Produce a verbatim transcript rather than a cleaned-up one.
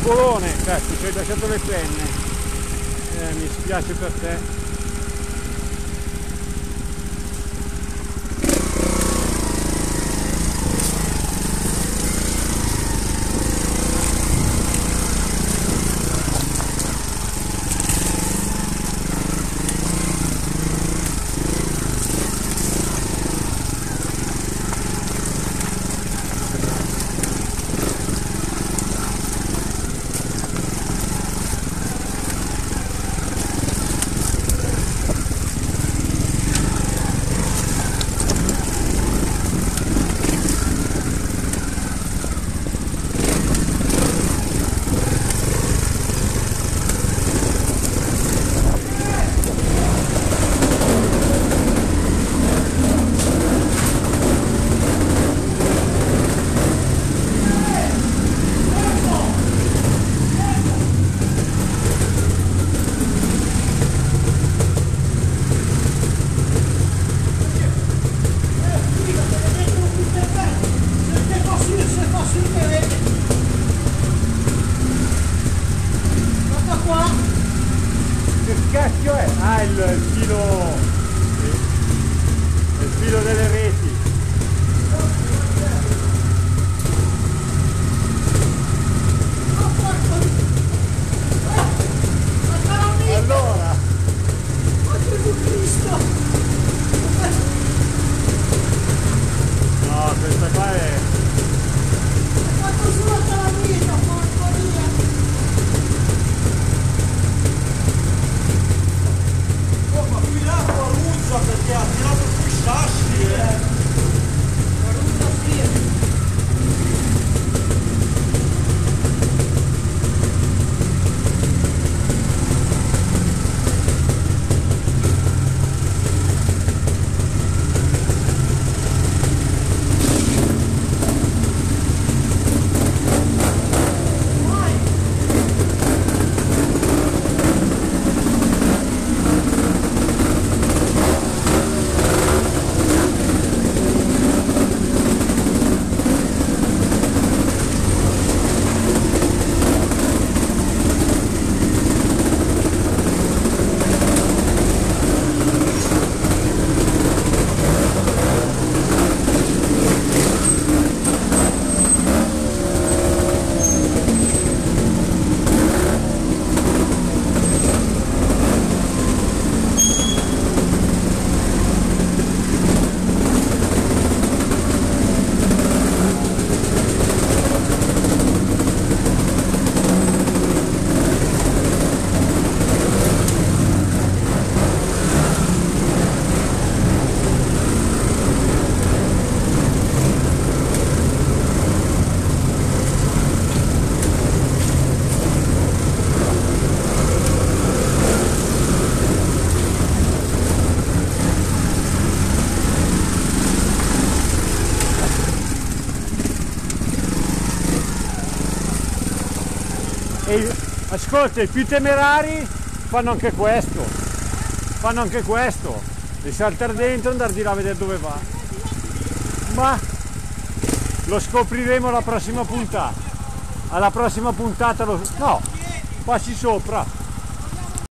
bolone, cazzo, ci hai lasciato le penne. Eh, mi spiace per te. Cacchio è? Ah, il, il filo il filo delle reti. Allora no, questa qua è perché ha tirato sui sassi, eh. E, ascolta, i più temerari fanno anche questo, fanno anche questo, e saltare dentro e andare di là a vedere dove va. Ma lo scopriremo alla prossima puntata. Alla prossima puntata lo... no, passi sopra.